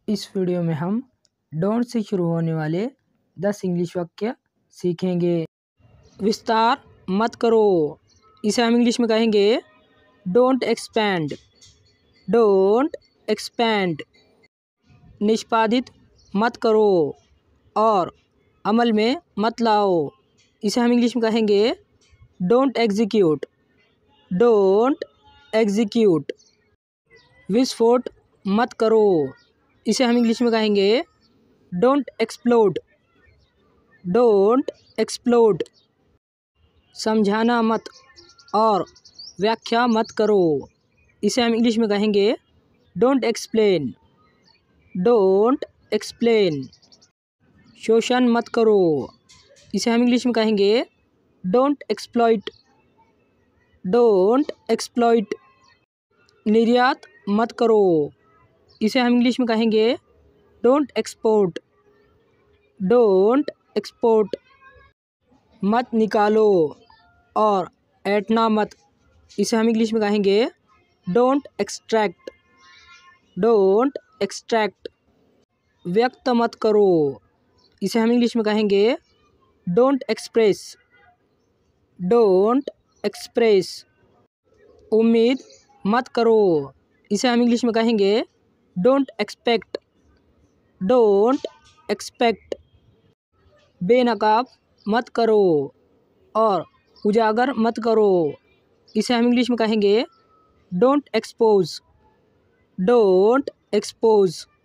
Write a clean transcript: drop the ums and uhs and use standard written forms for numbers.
इस वीडियो में हम डोंट से शुरू होने वाले 10 इंग्लिश वाक्य सीखेंगे। विस्तार मत करो, इसे हम इंग्लिश में कहेंगे डोंट एक्सपैंड। Don't expand. निष्पादित मत करो और अमल में मत लाओ, इसे हम इंग्लिश में कहेंगे डोंट एग्जीक्यूट। Don't execute. विस्फोट मत करो, इसे हम इंग्लिश में कहेंगे डोंट एक्सप्लोड। Don't explode. समझाना मत और व्याख्या मत करो, इसे हम इंग्लिश में कहेंगे डोंट एक्सप्लेन। Don't explain. शोषण मत करो, इसे हम इंग्लिश में कहेंगे डोंट एक्सप्लॉइट। Don't exploit. निर्यात मत करो, इसे हम इंग्लिश में कहेंगे डोंट एक्सपोर्ट। Don't export. मत निकालो और ऐंठना मत, इसे हम इंग्लिश में कहेंगे डोंट एक्सट्रैक्ट। Don't extract. व्यक्त मत करो, इसे हम इंग्लिश में कहेंगे डोंट एक्सप्रेस। Don't express. उम्मीद मत करो, इसे हम इंग्लिश में कहेंगे डोंट एक्सपेक्ट। Don't expect. बेनकाब मत करो और उजागर मत करो, इसे हम इंग्लिश में कहेंगे डोंट एक्सपोज। Don't expose.